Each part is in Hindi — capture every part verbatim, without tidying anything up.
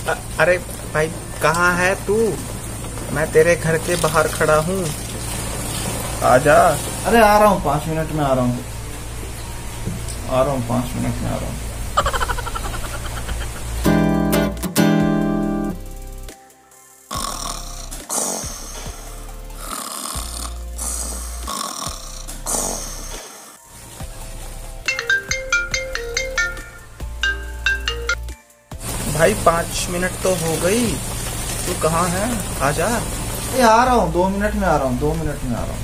अ- अरे भाई कहाँ है तू? मैं तेरे घर के बाहर खड़ा हूँ, आजा। अरे आ रहा हूँ, पांच मिनट में आ रहा हूँ आ रहा हूँ पांच मिनट में आ रहा हूँ। भाई पाँच मिनट तो हो गई, तू कहाँ है? आजा। ये आ रहा हूँ, दो मिनट में आ रहा हूँ दो मिनट में आ रहा हूँ।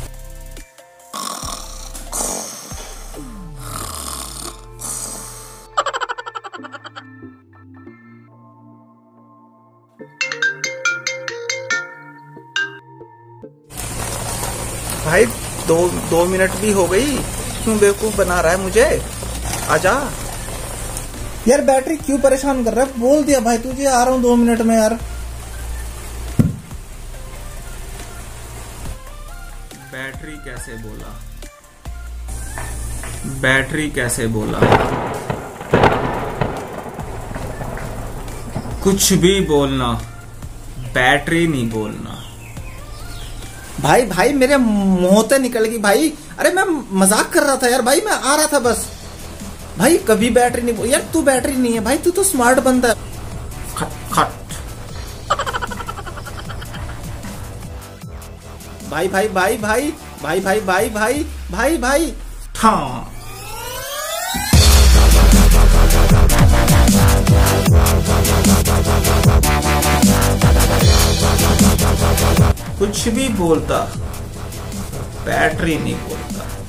भाई दो दो मिनट भी हो गई, क्यों बेवकूफ बना रहा है मुझे? आजा। यार बैटरी क्यों परेशान कर रहा है? बोल दिया भाई तुझे, आ रहा हूँ दो मिनट में यार। बैटरी कैसे बोला? बैटरी कैसे बोला? कुछ भी बोलना, बैटरी नहीं बोलना। भाई भाई मेरे मुंह से निकल गई भाई। अरे मैं मजाक कर रहा था यार भाई, मैं आ रहा था बस। भाई कभी बैटरी नहीं, यार तू बैटरी नहीं है भाई, तू तो स्मार्ट बंदा है। खट खट। भाई भाई भाई भाई भाई भाई भाई भाई भाई भाई हाँ। कुछ भी बोलता, बैटरी नहीं बोलता।